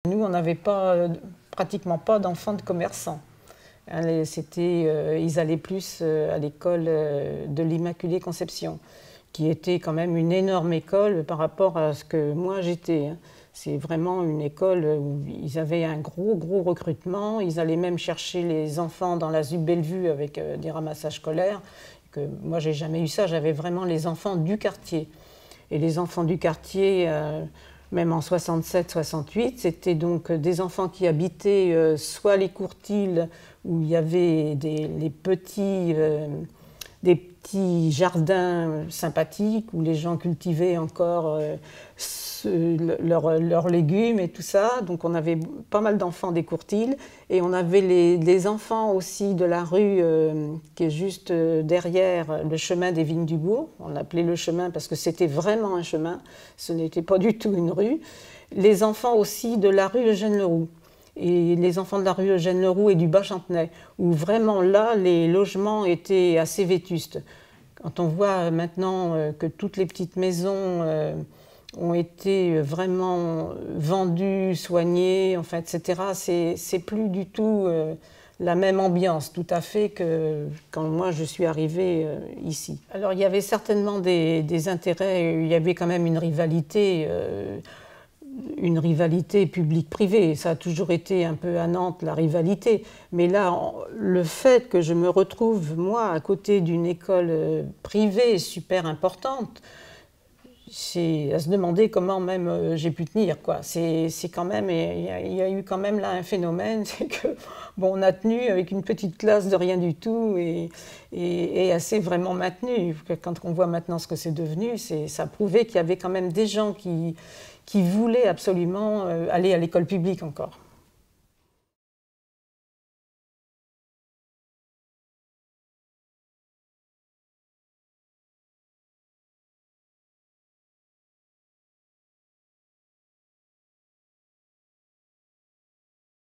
Nous, on n'avait pas, pratiquement pas d'enfants de commerçants. Ils allaient plus à l'école de l'Immaculée Conception, qui était quand même une énorme école par rapport à ce que moi j'étais. C'est vraiment une école où ils avaient un gros recrutement. Ils allaient même chercher les enfants dans la ZUB Bellevue avec des ramassages scolaires. Moi, j'ai jamais eu ça. J'avais vraiment les enfants du quartier. Et les enfants du quartier, même en 67-68, c'était donc des enfants qui habitaient soit les Courtils, où il y avait des petits jardins sympathiques, où les gens cultivaient encore leurs légumes et tout ça. Donc on avait pas mal d'enfants des Courtils. Et on avait les enfants aussi de la rue qui est juste derrière le chemin des Vignes du Bourg. On l'appelait le chemin parce que c'était vraiment un chemin, ce n'était pas du tout une rue. Les enfants aussi de la rue Eugène-Leroux. Et les enfants de la rue Eugène-Leroux et du Bas-Chantenay, où vraiment là, les logements étaient assez vétustes. Quand on voit maintenant que toutes les petites maisons ont été vraiment vendues, soignées, enfin, etc., c'est plus du tout la même ambiance, tout à fait, que quand moi je suis arrivée ici. Alors il y avait certainement des intérêts, il y avait quand même une rivalité publique-privée. Ça a toujours été un peu à Nantes, la rivalité. Mais là, le fait que je me retrouve, moi, à côté d'une école privée super importante, c'est à se demander comment même j'ai pu tenir, quoi. C'est quand même, il y a eu quand même là un phénomène, c'est que, bon, on a tenu avec une petite classe de rien du tout et assez vraiment maintenu. Quand on voit maintenant ce que c'est devenu, ça prouvait qu'il y avait quand même des gens qui voulaient absolument aller à l'école publique encore.